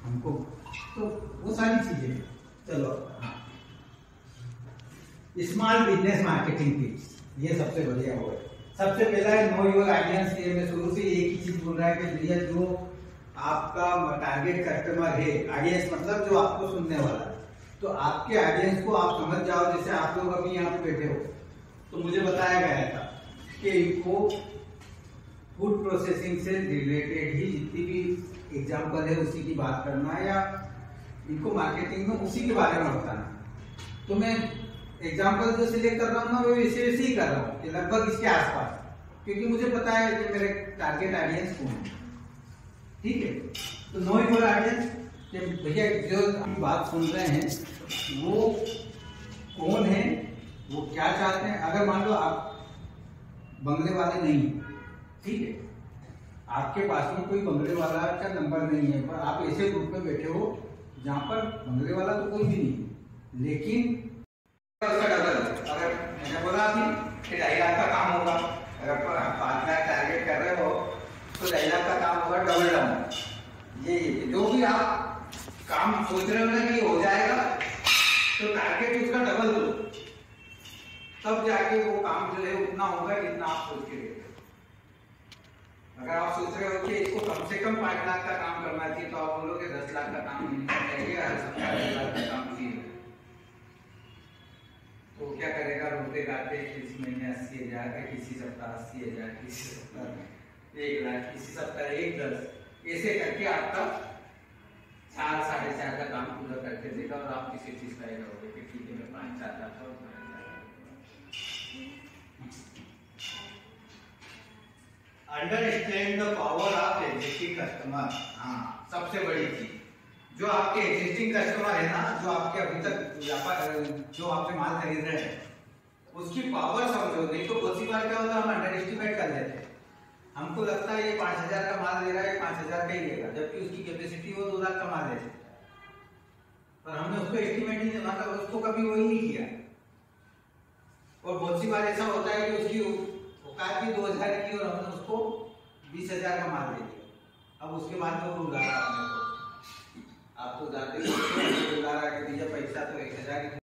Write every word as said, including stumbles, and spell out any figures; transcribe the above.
हमको, तो वो सारी चीजें। चलो हाँ, स्मॉल बिजनेस मार्केटिंग टिप्स, ये सबसे बढ़िया वो है। सबसे पहला है नो योर ऑडियंस। ये मैं शुरू से एक ही चीज बोल रहा है कि भैया जो आपका टारगेट कस्टमर है, ऑडियंस मतलब जो आपको सुनने वाला है, तो आपके ऑडियंस को आप समझ जाओ। जैसे आप लोग अभी यहाँ पे बैठे हो, तो मुझे बताया गया था कि इनको फूड प्रोसेसिंग से रिलेटेड ही जितनी भी एग्जाम्पल है उसी की बात करना है, या इनको मार्केटिंग में उसी के बारे में बताना। तो मैं एग्जाम्पल जो सिलेक्ट कर रहा हूँ ना, वो वैसे वैसे ही कर रहा हूँ कि लगभग इसके आसपास, क्योंकि मुझे पता है कि मेरे टारगेट ऑडियंस कौन है। ठीक है, तो नो योर ऑडियंस, कि भैया जो आप बात सुन रहे हैं वो कौन है, वो क्या चाहते हैं। अगर मान लो आप बंगले वाले नहीं, ठीक है, आपके पास में कोई बंगले वाला का नंबर नहीं है, पर आप ऐसे ग्रुप में बैठे हो जहां पर बंगले वाला तो कोई भी नहीं, लेकिन उसका डबल। अगर मैंने बोला अभी कि ढाई लाख का काम होगा, अगर पांच लाख टारगेट कर रहे हो तो ढाई लाख का काम होगा डबल डाउन। ये जो भी आप काम सोच रहे हो ना कि हो जाएगा, तो टारगेट उसका डबल दो, तब जाके वो काम जो है उतना होगा जितना आप सोच के। अगर आप सोच रहे हो कि इसको कम से कम पांच लाख का काम करना चाहिए, तो आप बोलोगे दस लाख का काम मिलना चाहिए, हर सप्ताह दस लाख का काम चाहिए। तो क्या करेगा, रोते गाते किसी महीने अस्सी हजार का, किसी सप्ताह अस्सी हजार, किसी सप्ताह एक लाख, किसी सप्ताह एक दस, ऐसे करके आपका चार साढ़े चार का काम पूरा करके देगा, और आप किसी चीज का ये रहोगे कि ठीक है मैं पाँच चार लाख का। Understand the power of existing customer. हाँ, सबसे बड़ी चीज, जो आपके एग्जिस्टिंग कस्टमर है ना, जो आपके अभी तक व्यापार जो आपसे माल खरीद रहे हैं, उसकी पावर समझो। नहीं तो बहुत सी बार क्या होता है, हम अंडर एस्टिमेट कर लेते हैं। हमको लगता है ये पांच हजार का माल ले रहा है, पांच हजार का ही लेगा, जबकि उसकी कैपेसिटी वो दो लाख का माल है, पर हमने उसको एस्टिमेट ही मतलब उसको कभी वही नहीं किया। और बहुत सी बार ऐसा होता है कि उसकी औकात भी दो हजार की, और हमने उसको बीस हजार का माल दे दिया। अब उसके बाद में वो उधार आपने को आपको उधार दे, उधार आके दीजिए पैसा तो एक हजार